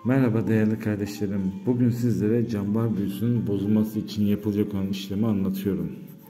Merhaba değerli kardeşlerim. Bugün sizlere cambar büyüsünün bozulması için yapılacak olan işlemi anlatıyorum.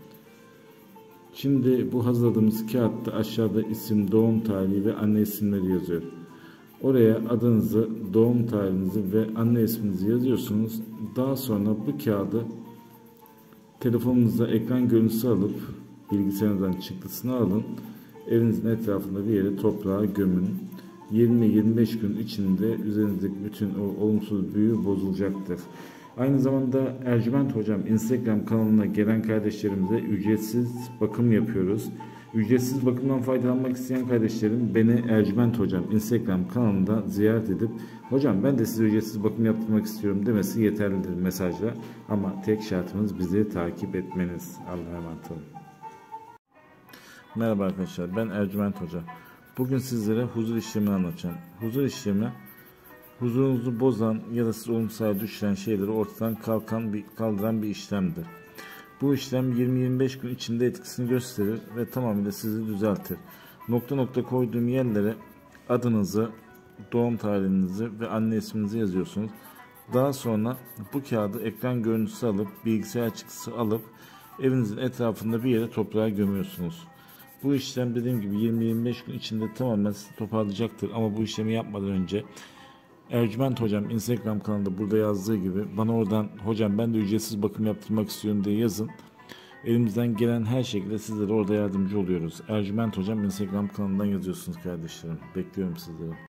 Şimdi bu hazırladığımız kağıtta aşağıda isim, doğum tarihi ve anne isimleri yazıyor. Oraya adınızı, doğum tarihinizi ve anne isminizi yazıyorsunuz. Daha sonra bu kağıdı telefonunuzda ekran görüntüsü alıp bilgisayarınızdan çıktısını alın. Evinizin etrafında bir yere toprağa gömün. 20-25 gün içinde üzerinizdeki bütün o olumsuz büyü bozulacaktır. Aynı zamanda Ercüment Hocam Instagram kanalına gelen kardeşlerimize ücretsiz bakım yapıyoruz. Ücretsiz bakımdan faydalanmak isteyen kardeşlerim beni Ercüment Hocam Instagram kanalında ziyaret edip "Hocam ben de size ücretsiz bakım yaptırmak istiyorum" demesi yeterlidir mesajla. Ama tek şartımız bizi takip etmeniz. Allah'a emanet olun. Merhaba arkadaşlar, ben Ercüment Hoca. Bugün sizlere huzur işlemini anlatacağım. Huzur işlemi, huzurunuzu bozan ya da siz olumsuz düşüren şeyleri ortadan kaldıran bir işlemdir. Bu işlem 20-25 gün içinde etkisini gösterir ve tamamıyla sizi düzeltir. Nokta nokta koyduğum yerlere adınızı, doğum tarihinizi ve anne isminizi yazıyorsunuz. Daha sonra bu kağıdı ekran görüntüsü alıp, bilgisayar çıktısı alıp evinizin etrafında bir yere toprağa gömüyorsunuz. Bu işlem dediğim gibi 20-25 gün içinde tamamen sizi toparlayacaktır. Ama bu işlemi yapmadan önce Ercüment Hocam Instagram kanalında burada yazdığı gibi bana oradan "Hocam ben de ücretsiz bakım yaptırmak istiyorum" diye yazın. Elimizden gelen her şekilde sizlere orada yardımcı oluyoruz. Ercüment Hocam Instagram kanalından yazıyorsunuz kardeşlerim. Bekliyorum sizleri.